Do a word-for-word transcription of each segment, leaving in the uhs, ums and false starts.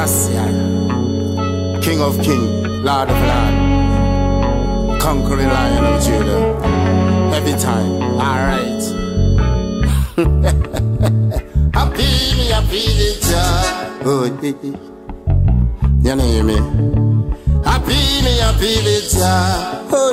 Selassie, King of Kings, Lord of Lords, conquering Lion of Judah. Every time, alright. Happy me, happy the joy. Oh, you know me. Happy me, happy the joy. Oh,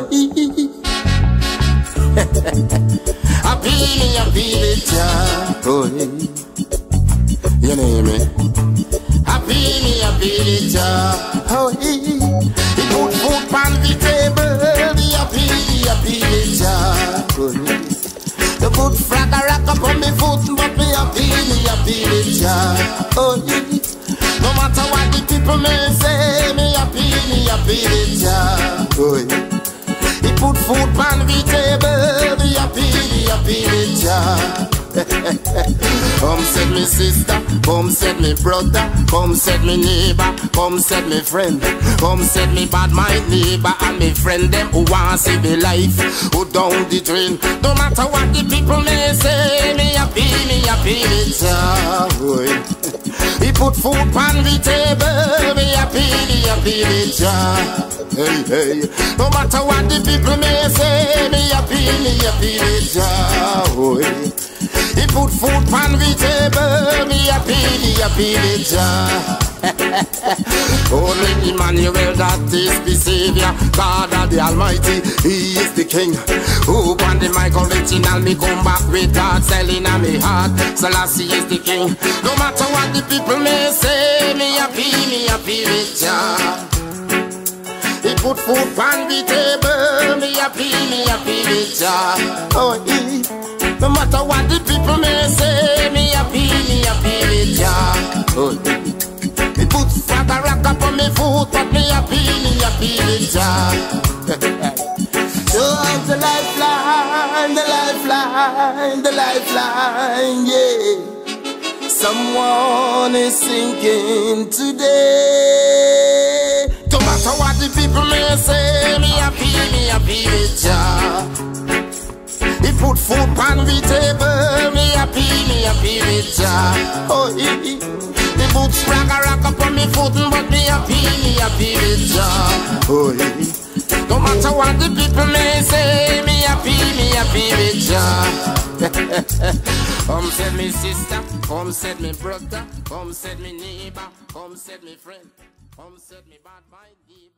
happy me, happy the joy. Oh, you know me. Happy me, happy the joy. Oh, he put food on the table. The happy, the happy the joy. Oh, the put frag a rock up on me foot, but me happy, me happy the joy. Oh, no matter what the people may say, me happy, me happy the joy. Oh, he put food on the table. The happy, the happy the joy. Come said me sister, come said me brother, come said me neighbor, come said me friend, come said me bad mind neighbor and me friend them who want see me life, who down the drain. No matter what the people may say, me happy, me happy with joy. He put food on the table, me happy, me happy with joy. Hey, hey. No matter what the people may say, me happy, me happy with joy. He put food on the table, me happy, me happy with joy. Only Emmanuel, that is the Savior, God of the Almighty, He is the King. Who on the mic original, me come back with God selling on me heart. Selassie is the King. No matter what the people may say, me happy, me happy with joy. He put food on the table, me happy, me happy with joy. Oh, he. No matter what the people may say, me happy, me happy with joy. Oh, he put fat a rock up on me foot, but me happy, me happy with joy. So the lifeline, the lifeline, the lifeline, yeah. Someone is sinking today. No matter what the people may say, me happy, me happy with joy. He put food on the table, me happy, me happy with joy. Oh, he, he, he put sprag a rock up on me foot, but me happy, me happy with joy. Oh, he, no matter what the people may say, me happy, me happy with joy. Come said me sister, come said me brother, come said me neighbor, come said me friend, come said me bad mind.